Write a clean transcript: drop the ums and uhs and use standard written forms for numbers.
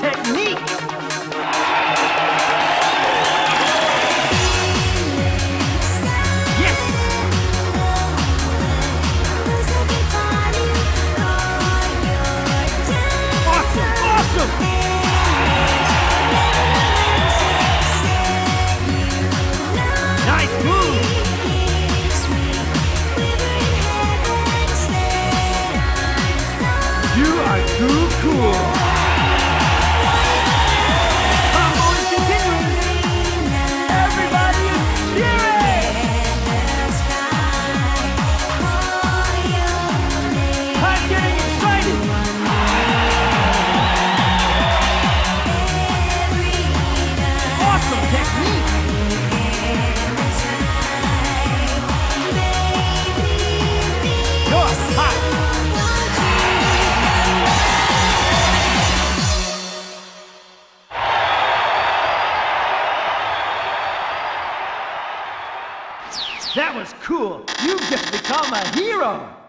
technique! Yes! Awesome! Awesome! Nice move! You are too cool! Combo is continuing! Everybody is cheering! I'm getting excited! Awesome technique! You're hot! That was cool! You've just become a hero!